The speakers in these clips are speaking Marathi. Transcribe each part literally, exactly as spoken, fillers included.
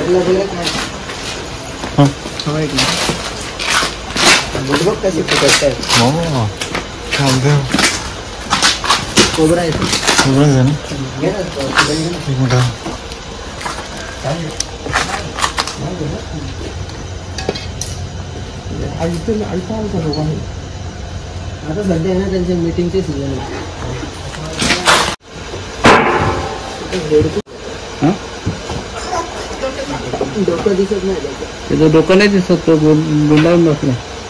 कशी पकडताय कोबरा आहे कोबरा आहे ना एक मिनिट आता सध्या ना त्यांच्या मीटिंगचे सीझन आहे. डोकं दिसत नाही त्याचं डोकं नाही दिसत तो गुंडाळून बसला.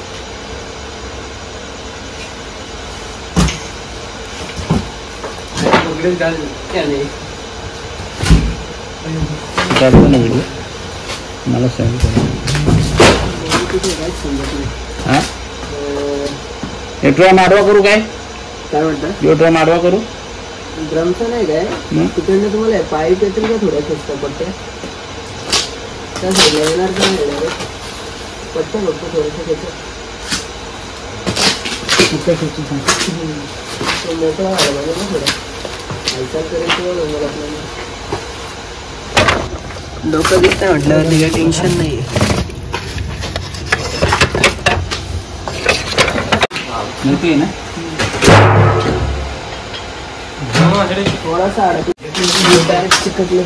मला सांगितलं हा एट्रा माडवा करू काय काय म्हणतात एट्रा माडवा करू ड्रमचं नाही काय तिकडनं तुम्हाला पाईप येतील का थोड्या स्वस्त पट्ट्या त्या साईडला येणार का नाही पट्ट्या बघतो थोडंसं त्याचं मोकळा व्हायला पाहिजे ना थोडा हालचाल करेल तेव्हा जमल आपल्याला. डोकं दिसतं म्हटल्यावरती काही टेन्शन नाही आहे ना थोडासा डायरेक्ट चिकटलं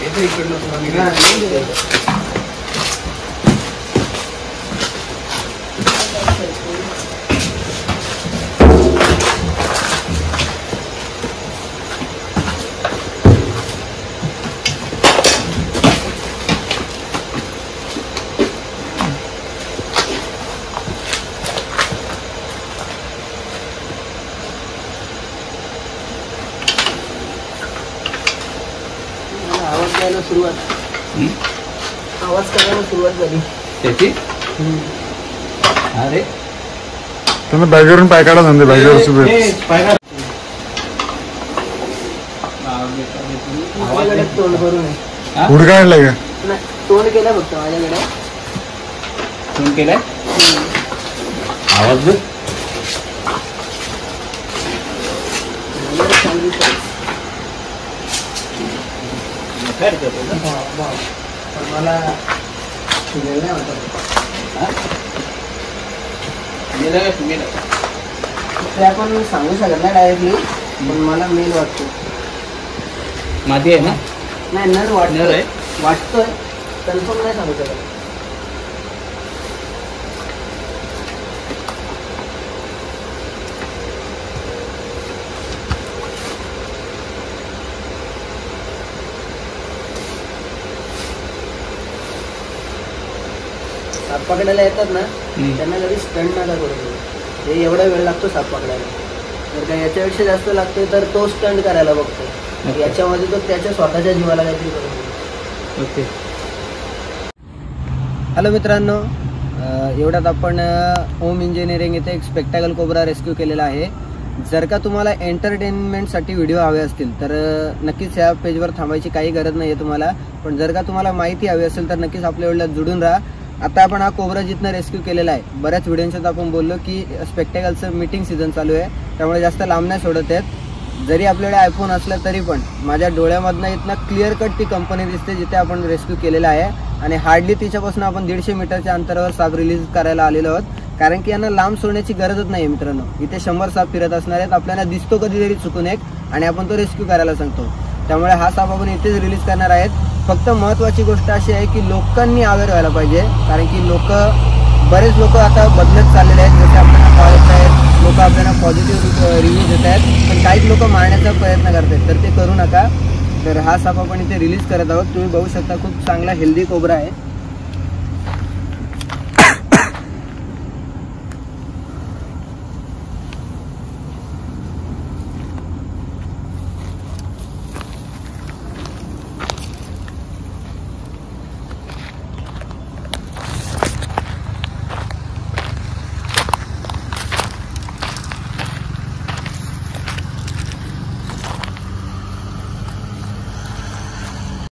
सुरुवात आवाज करायला सुरुवात झाली त्याची. अरे तुम्ही बॅगवरून पाय काढा धंदे बॅगवर तोंड भरून पुढे काढलाय का तोंड केलं फक्त माझ्याकडे तोंड केलाय आवाज मला ते आपण सांगू शकत नाही डायरेक्टली पण मला मेल वाटतो माती आहे ना नाही नर वाटतोय वाटतोय कन्फर्म नाही सांगू शकत. साप पकडायला येतात ना त्यांना कधी स्टंट नका करू. हे एवढा वेळ लागतो साप पकडायला जर का याच्यापेक्षा जास्त लागतोय तर तो स्टंट करायला बघतो याच्यामध्ये तो त्याच्या स्वतःच्या जीवाला काहीतरी करू. ओके हॅलो मित्रांनो एवढ्यात आपण होम इंजिनिअरिंग येथे एक स्पेक्टॅकल कोब्रा रेस्क्यू केलेला आहे. जर का तुम्हाला एंटरटेनमेंटसाठी व्हिडिओ हवे असतील तर नक्कीच या पेजवर थांबायची काही गरज नाही आहे तुम्हाला. पण जर का तुम्हाला माहिती हवी असेल तर नक्कीच आपल्या व्हिडिओला जुडून राहा. आता आपण हा कोब्रा जिथनं रेस्क्यू केलेला आहे बऱ्याच व्हिडिओंच्यात आपण बोललो की स्पेक्टॅकलचं मीटिंग सीझन चालू आहे त्यामुळे जास्त लांब नाही सोडत आहेत. जरी आपल्याकडे आयफोन असला तरी पण माझ्या डोळ्यामधनं इथनं क्लिअर कट ती कंपनी दिसते जिथे आपण रेस्क्यू केलेला आहे आणि हार्डली तिच्यापासून आपण दीडशे मीटरच्या अंतरावर साप रिलीज करायला आलेलो आहोत कारण की यांना लांब सोडण्याची गरजच नाही मित्रांनो. इथे शंभर साप फिरत असणार आहेत आपल्याला दिसतो कधीतरी चुकून एक आणि आपण तो रेस्क्यू करायला सांगतो. त्यामुळे हा साप आपण इथेच रिलीज करणार आहेत. फक्त महत्त्वाची गोष्ट अशी आहे की लोकांनी अवेअर व्हायला पाहिजे कारण की लोक बरेच लोक आता बदलत चाललेले आहेत. जसे आपल्याला कॉल येत आहेत लोक आपल्याला पॉझिटिव्ह रिव्ह्यू देत आहेत पण काहीच लोक मारण्याचा प्रयत्न करत आहेत तर ते करू नका. तर हा साप आपण इथे रिलीज करत आहोत. तुम्ही बघू शकता खूप चांगला हेल्दी कोब्रा आहे.